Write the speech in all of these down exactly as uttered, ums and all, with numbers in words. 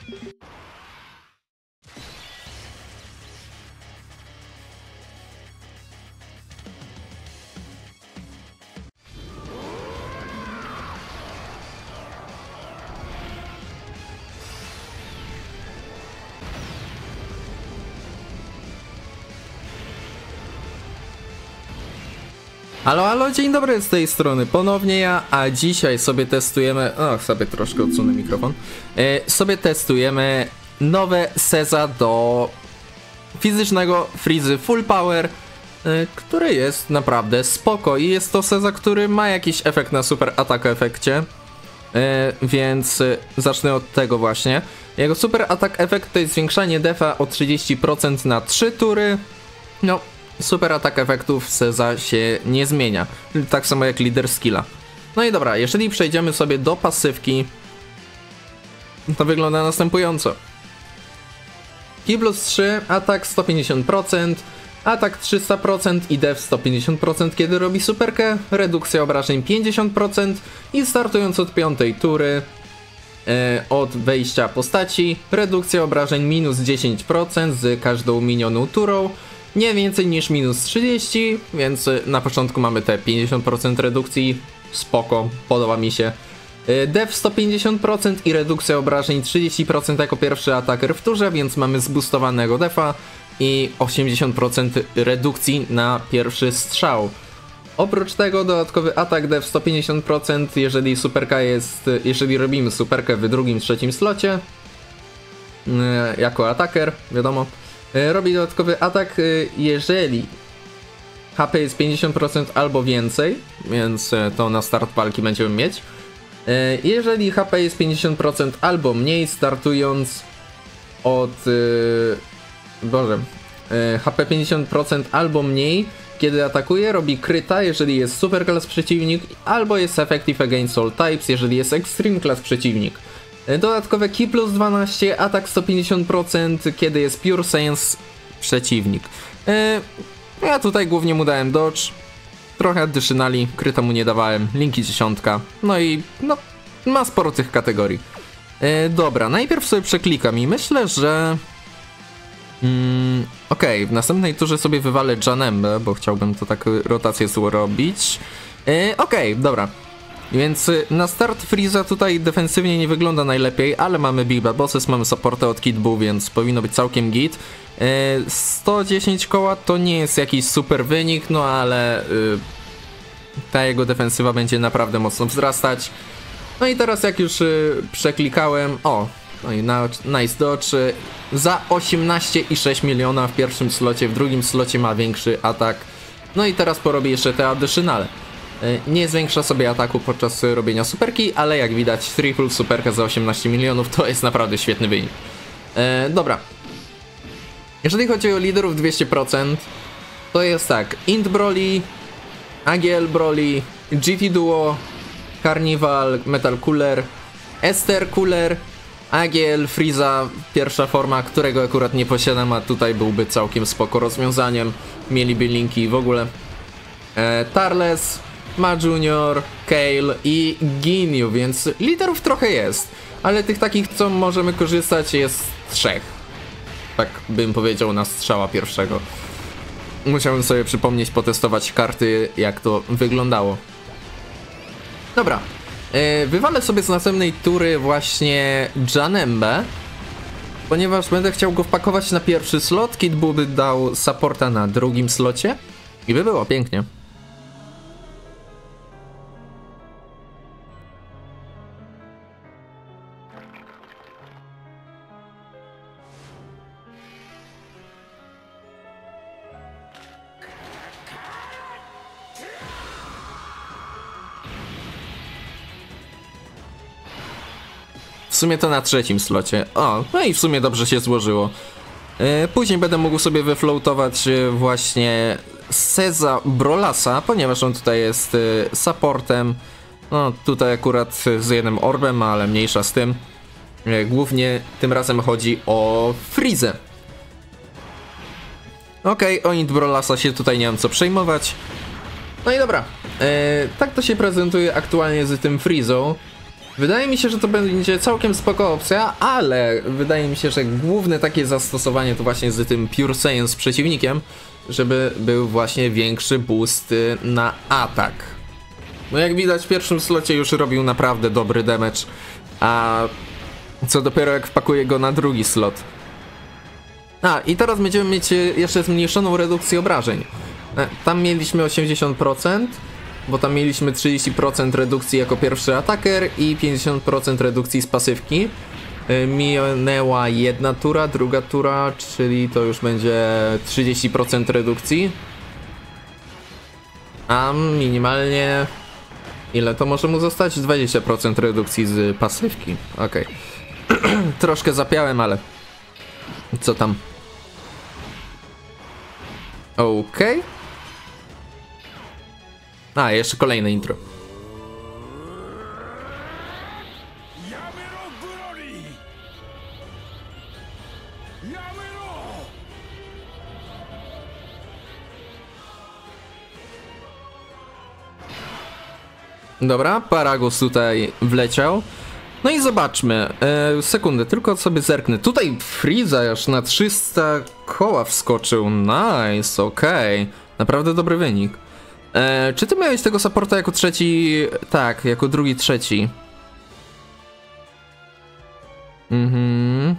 Halo, halo, dzień dobry, z tej strony ponownie ja, a dzisiaj sobie testujemy, o, sobie troszkę odsunę mikrofon, e, sobie testujemy nowe Seza do fizycznego Frizy Full Power, e, który jest naprawdę spoko i jest to Seza, który ma jakiś efekt na super atak efekcie, e, więc e, zacznę od tego właśnie. Jego super atak efekt to jest zwiększanie defa o trzydzieści procent na trzy tury, no. Super atak efektów Seza się nie zmienia, tak samo jak lider skilla. No i dobra, jeżeli przejdziemy sobie do pasywki, to wygląda następująco. Ki plus trzy, atak sto pięćdziesiąt procent, atak trzysta procent i def sto pięćdziesiąt procent kiedy robi superkę, redukcja obrażeń pięćdziesiąt procent i startując od piątej tury, e, od wejścia postaci, redukcja obrażeń minus dziesięć procent z każdą minioną turą, nie więcej niż minus trzydzieści, więc na początku mamy te pięćdziesiąt procent redukcji, spoko, podoba mi się. Def sto pięćdziesiąt procent i redukcja obrażeń trzydzieści procent jako pierwszy ataker w turze, więc mamy zboostowanego defa i osiemdziesiąt procent redukcji na pierwszy strzał. Oprócz tego dodatkowy atak def sto pięćdziesiąt procent, jeżeli superka jest, jeżeli robimy superkę w drugim, trzecim slocie, jako ataker, wiadomo. Robi dodatkowy atak, jeżeli H P jest pięćdziesiąt procent albo więcej, więc to na start walki będziemy mieć. Jeżeli H P jest pięćdziesiąt procent albo mniej, startując od... Boże... H P pięćdziesiąt procent albo mniej, kiedy atakuje, robi kryta, jeżeli jest super class przeciwnik, albo jest effective against all types, jeżeli jest extreme class przeciwnik. Dodatkowe Ki plus dwanaście, atak sto pięćdziesiąt procent, kiedy jest Pure Sense przeciwnik. Yy, ja tutaj głównie mu dałem dodge, trochę additionali, kryta mu nie dawałem, linki dziesiątka, no i no, ma sporo tych kategorii. Yy, dobra, najpierw sobie przeklikam i myślę, że... Mm, Okej, okay, w następnej turze sobie wywalę Janembę, bo chciałbym to tak rotację zrobić. Yy, Okej, okay, dobra. Więc na start Friza tutaj defensywnie nie wygląda najlepiej, ale mamy Big Bad Bosses, mamy supportę od Kid Buu, więc powinno być całkiem git. Yy, sto dziesięć koła to nie jest jakiś super wynik, no ale yy, ta jego defensywa będzie naprawdę mocno wzrastać. No i teraz jak już yy, przeklikałem, o, no i na, nice dodge, yy, za osiemnaście i sześć miliona w pierwszym slocie, w drugim slocie ma większy atak. No i teraz porobi jeszcze te additionale. Nie zwiększa sobie ataku podczas robienia superki, ale jak widać triple superka za osiemnaście milionów to jest naprawdę świetny wynik. E, dobra. Jeżeli chodzi o liderów dwieście procent, to jest tak: Int Broly, A G L Broly, G T Duo, Carnival, Metal Cooler, Ester Cooler, A G L Friza, pierwsza forma, którego akurat nie posiadam, a tutaj byłby całkiem spoko rozwiązaniem. Mieliby linki w ogóle. E, Tarles, Ma Junior, Kale i Ginyu, więc liderów trochę jest, ale tych takich, co możemy korzystać, jest trzech. Tak bym powiedział na strzała pierwszego. Musiałem sobie przypomnieć, potestować karty, jak to wyglądało. Dobra, yy, wywalę sobie z następnej tury właśnie Janembę, ponieważ będę chciał go wpakować na pierwszy slot. Kid Buu by dał supporta na drugim slocie i by było pięknie. W sumie to na trzecim slocie. O, no i w sumie dobrze się złożyło. Yy, później będę mógł sobie wyfloatować yy, właśnie Seza Brolasa, ponieważ on tutaj jest yy, supportem. No tutaj akurat z jednym orbem, ale mniejsza z tym. Yy, głównie tym razem chodzi o Frizę. Okej, okay, o Int Brolasa się tutaj nie mam co przejmować. No i dobra, yy, tak to się prezentuje aktualnie z tym Frizą. Wydaje mi się, że to będzie całkiem spoko opcja, ale wydaje mi się, że główne takie zastosowanie to właśnie z tym Pure Saiyan z przeciwnikiem, żeby był właśnie większy boost na atak. No jak widać w pierwszym slocie już robił naprawdę dobry damage, a co dopiero jak wpakuje go na drugi slot. A i teraz będziemy mieć jeszcze zmniejszoną redukcję obrażeń. Tam mieliśmy osiemdziesiąt procent, bo tam mieliśmy trzydzieści procent redukcji jako pierwszy ataker i pięćdziesiąt procent redukcji z pasywki. Minęła jedna tura, druga tura, czyli to już będzie trzydzieści procent redukcji. A minimalnie ile to może mu zostać? dwadzieścia procent redukcji z pasywki. Okej. Okay. Troszkę zapiałem, ale co tam? Okej. Okay. A, jeszcze kolejne intro. Dobra, Paragus tutaj wleciał. No i zobaczmy. E, sekundę, tylko sobie zerknę. Tutaj Frieza aż na trzysta koła wskoczył. Nice, okej. Okay. Naprawdę dobry wynik. E, czy ty miałeś tego supporta jako trzeci? Tak, jako drugi, trzeci. Mhm.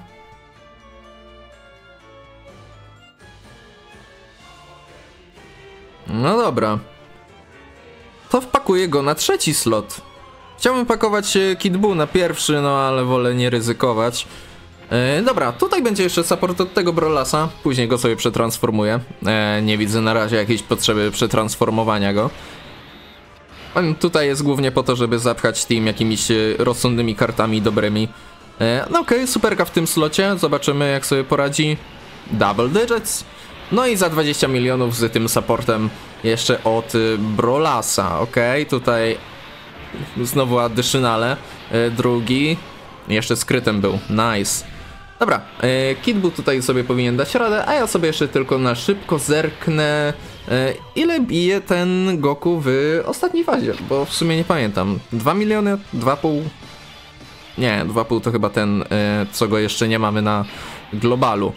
No dobra. To wpakuję go na trzeci slot. Chciałbym pakować Kid Buu na pierwszy, no ale wolę nie ryzykować. E, dobra, tutaj będzie jeszcze support od tego Brolasa. Później go sobie przetransformuję. E, nie widzę na razie jakiejś potrzeby przetransformowania go. On tutaj jest głównie po to, żeby zapchać team jakimiś rozsądnymi kartami dobrymi. E, no okej, okay, superka w tym slocie. Zobaczymy jak sobie poradzi. Double digits. No i za dwadzieścia milionów z tym supportem jeszcze od Brolasa. Okej, okay, tutaj znowu additionale. E, drugi. Jeszcze skrytem był. Nice. Dobra, e, Kid Buu tutaj sobie powinien dać radę, a ja sobie jeszcze tylko na szybko zerknę, e, ile bije ten Goku w ostatniej fazie, bo w sumie nie pamiętam. dwa miliony? dwa i pół? Nie, dwa i pół to chyba ten, e, co go jeszcze nie mamy na globalu.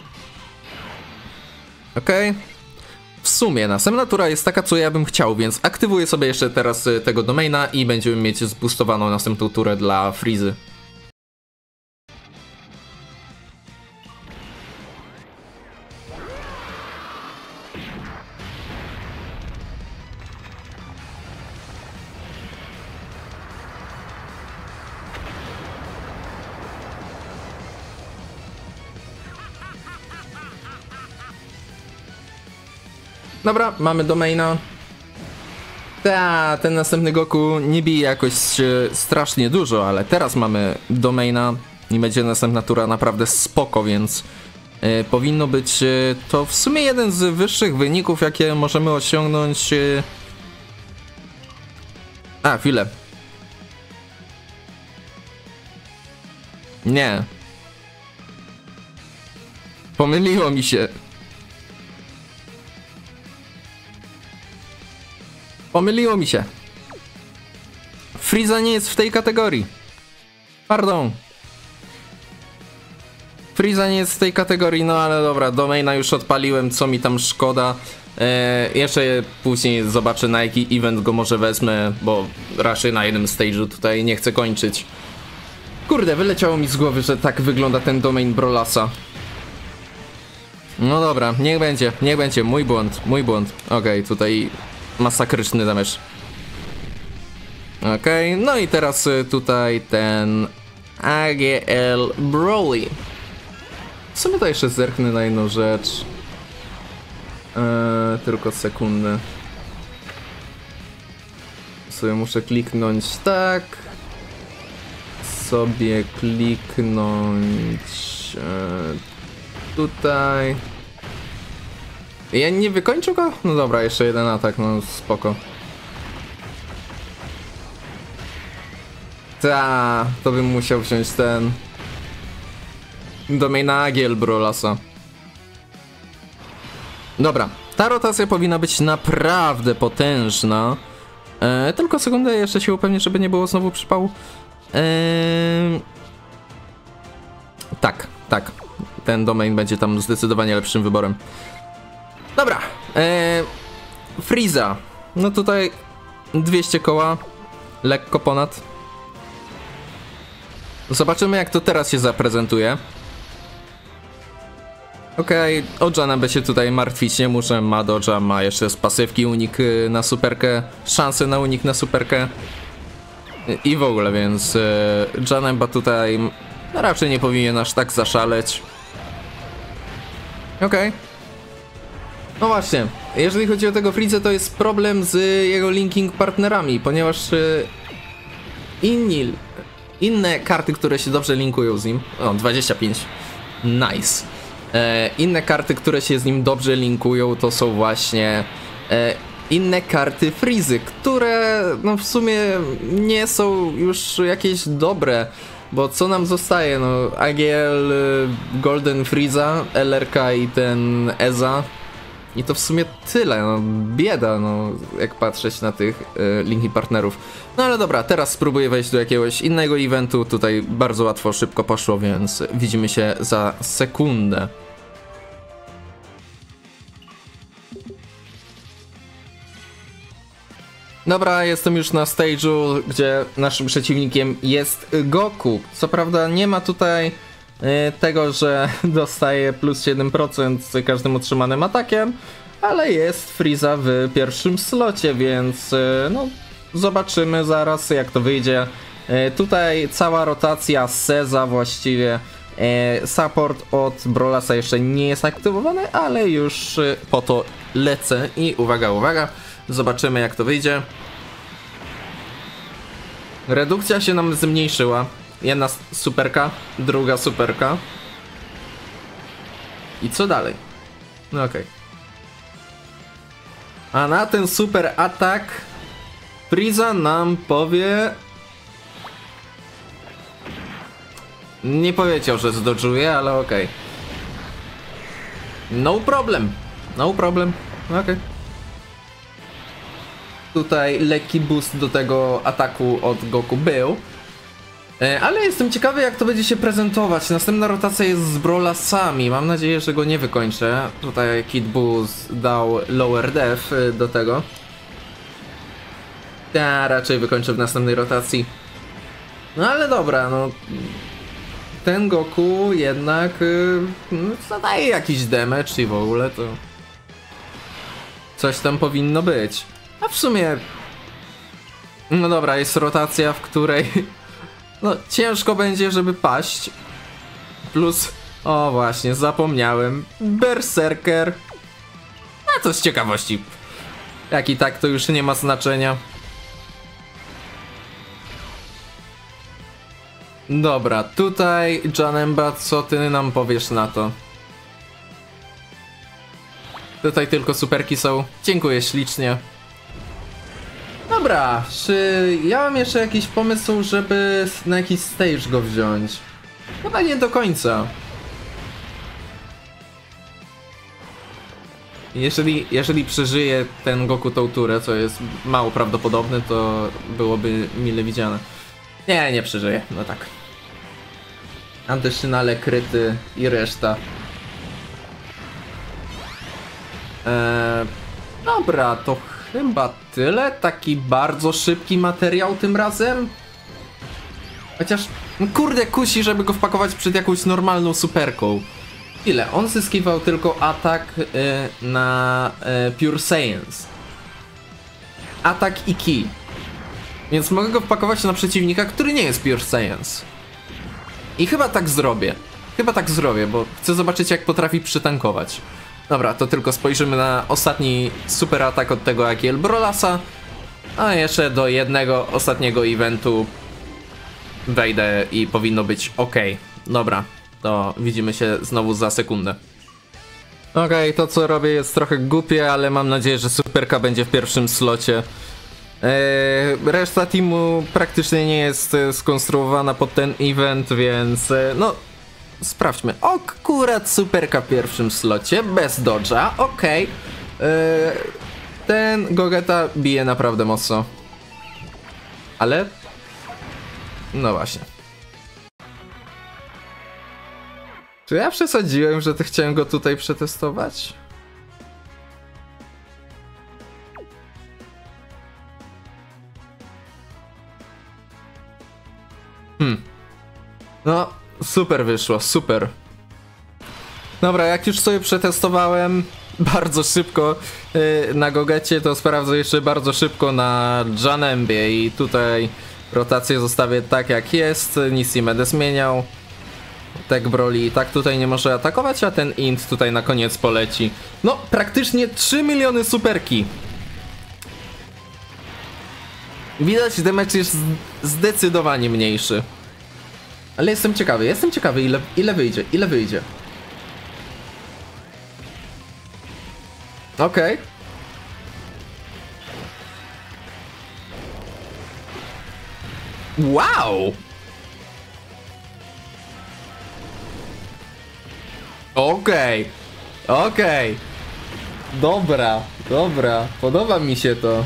Okej. Okay. W sumie następna tura jest taka, co ja bym chciał, więc aktywuję sobie jeszcze teraz tego domaina i będziemy mieć zboostowaną następną turę dla Freezy. Dobra, mamy domaina. Ta, ten następny Goku nie bije jakoś strasznie dużo, ale teraz mamy domaina i będzie następna tura naprawdę spoko, więc y, powinno być y, to w sumie jeden z wyższych wyników, jakie możemy osiągnąć. Y... A, chwilę. Nie. Pomyliło mi się. Pomyliło mi się. Frieza nie jest w tej kategorii. Pardon. Frieza nie jest w tej kategorii, no ale dobra, domaina już odpaliłem, co mi tam szkoda. Eee, jeszcze później zobaczę, na jaki event go może wezmę, bo raczej na jednym stage'u tutaj nie chcę kończyć. Kurde, wyleciało mi z głowy, że tak wygląda ten domain Brolasa. No dobra, niech będzie, niech będzie, mój błąd, mój błąd. Okej, okay, tutaj masakryczny damage. Okej, okay, no i teraz tutaj ten A G L Broly. W sumie to jeszcze zerknę na jedną rzecz. Eee, tylko sekundę. Sobie muszę kliknąć tak. Sobie kliknąć eee, tutaj. Ja nie wykończył go? No dobra, jeszcze jeden atak, no spoko. Ta, to bym musiał wziąć ten domaina A G L Brolasa. Dobra, ta rotacja powinna być naprawdę potężna. E, tylko sekundę, jeszcze się upewnię, żeby nie było znowu przypału. Eee... Tak, tak. Ten domain będzie tam zdecydowanie lepszym wyborem. Dobra. Eee... Frieza. No tutaj dwieście koła. Lekko ponad. Zobaczymy, jak to teraz się zaprezentuje. Okej, okay, o Janebę się tutaj martwić nie muszę. Ma dodge'a, ma jeszcze z pasywki unik na superkę, szansę na unik na superkę i w ogóle, więc Janeba tutaj raczej nie powinien aż tak zaszaleć. Okej. Okay. No właśnie, jeżeli chodzi o tego Frieza, to jest problem z jego linking partnerami, ponieważ inni, inne karty, które się dobrze linkują z nim, o dwadzieścia pięć, nice. E, inne karty, które się z nim dobrze linkują, to są właśnie e, inne karty Frizy, które no w sumie nie są już jakieś dobre, bo co nam zostaje, no A G L, Golden Frieza, L R K i ten Eza i to w sumie tyle, no bieda, no jak patrzeć na tych e, linki partnerów. No ale dobra, teraz spróbuję wejść do jakiegoś innego eventu, tutaj bardzo łatwo, szybko poszło, więc widzimy się za sekundę. Dobra, jestem już na stage'u, gdzie naszym przeciwnikiem jest Goku. Co prawda nie ma tutaj y, tego, że dostaje plus siedem procent z każdym otrzymanym atakiem, ale jest Frieza w pierwszym slocie, więc y, no zobaczymy zaraz, jak to wyjdzie. Y, tutaj cała rotacja Seza właściwie. Y, support od Brawlasa jeszcze nie jest aktywowany, ale już y, po to lecę i uwaga, uwaga. Zobaczymy, jak to wyjdzie. Redukcja się nam zmniejszyła. Jedna superka, druga superka. I co dalej? No okej. Okay. A na ten super atak Frieza nam powie... Nie powiedział, że zdodżuje, ale okej. Okay. No problem. No problem. Okej. Okay. Tutaj lekki boost do tego ataku od Goku był. Ale jestem ciekawy, jak to będzie się prezentować. Następna rotacja jest z Brawlasami. Mam nadzieję, że go nie wykończę. Tutaj Kid Boost dał lower def do tego. Ja raczej wykończę w następnej rotacji. No ale dobra, no... Ten Goku jednak no, zadaje jakiś damage i w ogóle to... Coś tam powinno być. A w sumie... No dobra, jest rotacja, w której... No ciężko będzie, żeby paść. Plus... O właśnie, zapomniałem. Berserker. A to z ciekawości. Jak i tak to już nie ma znaczenia. Dobra, tutaj Janemba, co ty nam powiesz na to? Tutaj tylko superki są. Dziękuję ślicznie. Dobra, czy ja mam jeszcze jakiś pomysł, żeby na jakiś stage go wziąć? Chyba nie do końca. Jeżeli, jeżeli przeżyje ten Goku tą turę, co jest mało prawdopodobne, to byłoby mile widziane. Nie, nie przeżyje, no tak. Antyszynale, kryty i reszta. Eee, dobra, to chyba tyle. Taki bardzo szybki materiał tym razem. Chociaż, no kurde, kusi, żeby go wpakować przed jakąś normalną superką. Ile? On zyskiwał tylko atak y, na y, Pure Science. Atak i ki. Więc mogę go wpakować na przeciwnika, który nie jest Pure Science. I chyba tak zrobię. Chyba tak zrobię, bo chcę zobaczyć, jak potrafi przytankować. Dobra, to tylko spojrzymy na ostatni super atak od tego A G L Brawlasa. A jeszcze do jednego ostatniego eventu wejdę i powinno być ok. Dobra, to widzimy się znowu za sekundę. Okej, okay, to co robię jest trochę głupie, ale mam nadzieję, że superka będzie w pierwszym slocie. Eee, reszta teamu praktycznie nie jest skonstruowana pod ten event, więc e, no sprawdźmy. Akurat superka w pierwszym slocie, bez dodge'a, okej. Okay. Eee, ten Gogeta bije naprawdę mocno. Ale No właśnie. Czy ja przesadziłem, że to chciałem go tutaj przetestować? Hmm. No, super wyszło, super. Dobra, jak już sobie przetestowałem bardzo szybko yy, na Gogecie, to sprawdzę jeszcze bardzo szybko na Janembie i tutaj rotację zostawię tak jak jest, nic nie będę zmieniał. Tak Broly i tak tutaj nie może atakować, a ten int tutaj na koniec poleci. No, praktycznie trzy miliony superki. Widać, damage jest zdecydowanie mniejszy. Ale jestem ciekawy, jestem ciekawy ile, ile wyjdzie, ile wyjdzie. Okej. Okay. Wow! Okej, okay. okej. Okay. Dobra, dobra, podoba mi się to.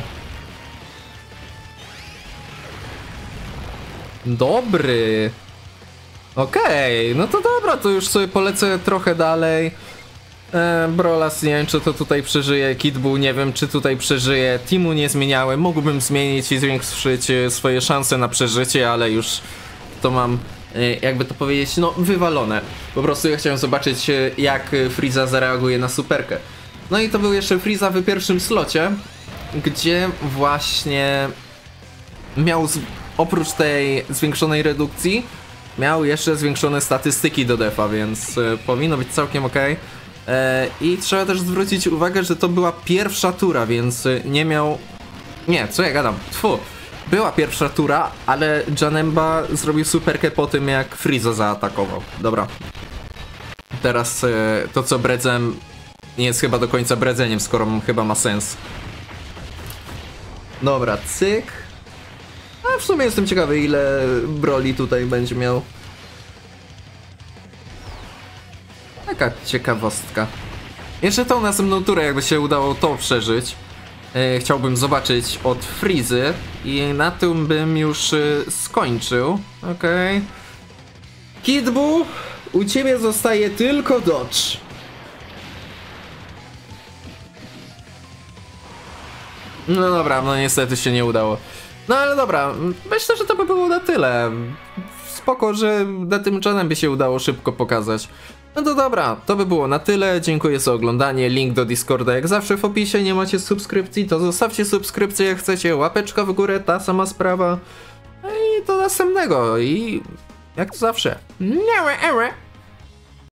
Dobry. Okej, okay. No to dobra, to już sobie polecę trochę dalej. E, Brolas nie wiem, czy to tutaj przeżyje, Kid Buu nie wiem, czy tutaj przeżyje. Teamu nie zmieniałem, mógłbym zmienić i zwiększyć swoje szanse na przeżycie, ale już to mam, jakby to powiedzieć, no wywalone. Po prostu ja chciałem zobaczyć, jak Frieza zareaguje na superkę. No i to był jeszcze Frieza w pierwszym slocie, gdzie właśnie miał z... oprócz tej zwiększonej redukcji, miał jeszcze zwiększone statystyki do defa, więc y, powinno być całkiem ok. E, I trzeba też zwrócić uwagę, że to była pierwsza tura, więc y, nie miał... Nie, co ja gadam? Tfu. Była pierwsza tura, ale Janemba zrobił superkę po tym, jak Frieza zaatakował. Dobra. Teraz y, to, co bredzem, nie jest chyba do końca bredzeniem, skoro chyba ma sens. Dobra, cyk. A w sumie jestem ciekawy, ile Broly tutaj będzie miał. Taka ciekawostka. Jeszcze tą następną turę, jakby się udało to przeżyć, e, chciałbym zobaczyć od Frizy i na tym bym już e, skończył. Okej. Okay. Kid Buu, u ciebie zostaje tylko dodge. No dobra, no niestety się nie udało. No ale dobra, myślę, że to by było na tyle. Spoko, że na tym channelem by się udało szybko pokazać. No to dobra, to by było na tyle. Dziękuję za oglądanie. Link do Discorda jak zawsze w opisie. Nie macie subskrypcji, to zostawcie subskrypcję jak chcecie. Łapeczka w górę, ta sama sprawa. No i do następnego. I jak to zawsze.